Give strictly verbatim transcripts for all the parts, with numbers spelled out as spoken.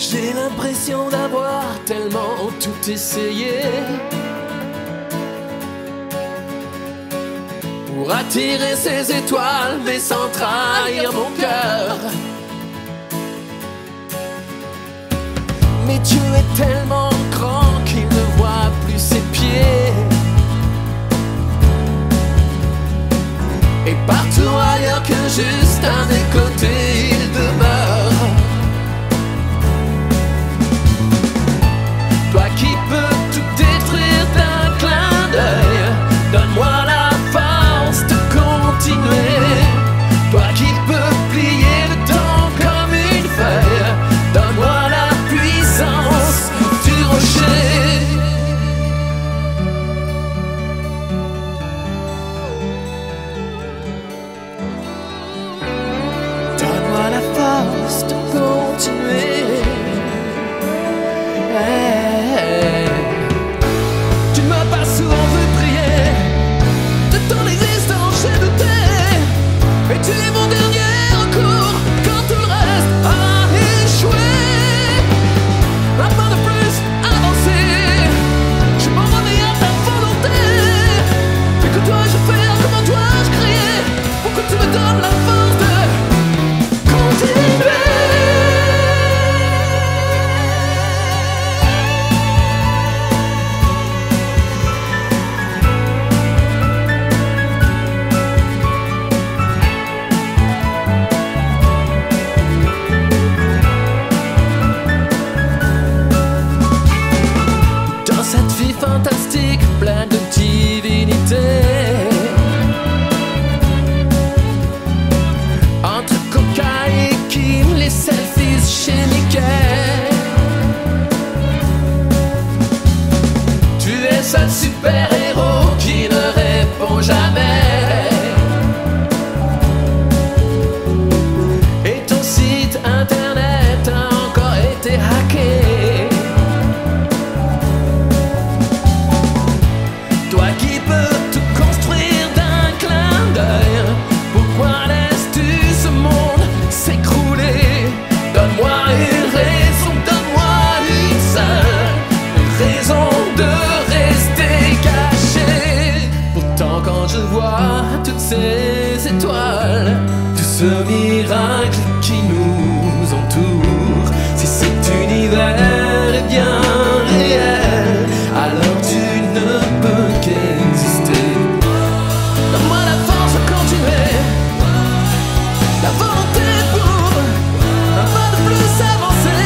J'ai l'impression d'avoir tellement tout essayé pour attirer ces étoiles, mais sans trahir mon cœur. Mais Dieu est tellement grand qu'il ne voit plus ses pieds. Et partout ailleurs que juste à mes côtés, il demeure. Toi qui peux tout détruire d'un clin d'œil, donne-moi la force de continuer. Toi qui peux plier le temps comme une feuille, donne-moi la puissance du rocher. Donne-moi la force de continuer. Hey. Tu ne m'as pas souvent vu prier, de ton existence j'ai douté, et tu es mon dernier recours quand tout le reste a échoué. Un pas de plus avancer, je m'en remets à ta volonté. Mais que dois-je faire, comment dois-je crier pour que tu me donnes la force de continuer. Cette vie fantastique, pleine de divinité, entre coca et Kim, les selfies chez Mickey. Tu es seul super-héros qui ne répond jamais, et ton site internet a encore été hacké. Toi qui peux tout construire d'un clin d'œil, pourquoi laisses-tu ce monde s'écrouler? Donne-moi une raison, donne-moi une seule raison de rester caché. Pourtant quand je vois toutes ces étoiles, tout ce miracle qui nous entoure, si cet univers est bien réel, alors tu ne peux qu'exister. Donne-moi la force de continuer, la volonté pour un pas de plus avancer.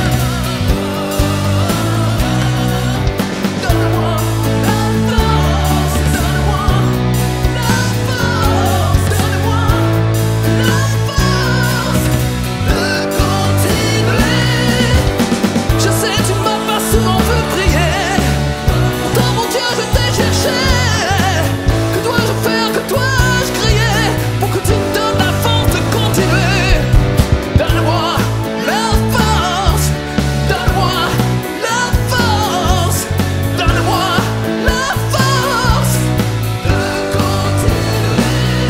Donne-moi la force, donne-moi la force, donne-moi la force de continuer. Je sais, tu m'as pas souvent vu prier, pourtant mon Dieu je t'ai cherché. Que dois-je faire, que dois-je crier pour que tu me donnes la force de continuer? Donne-moi la force, donne-moi la force, donne-moi la force de continuer.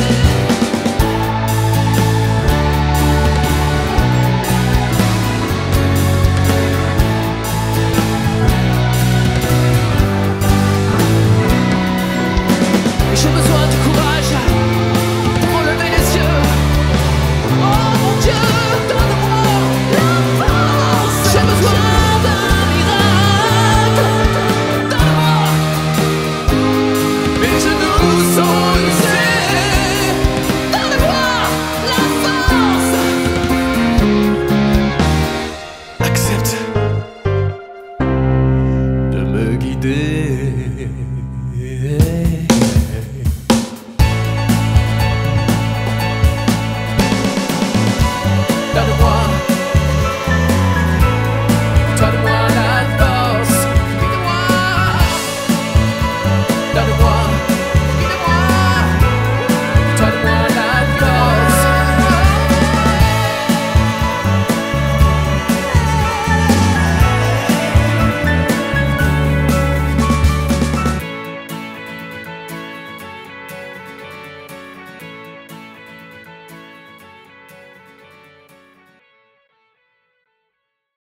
J'ai besoin de courage pour relever les yeux. Oh mon Dieu,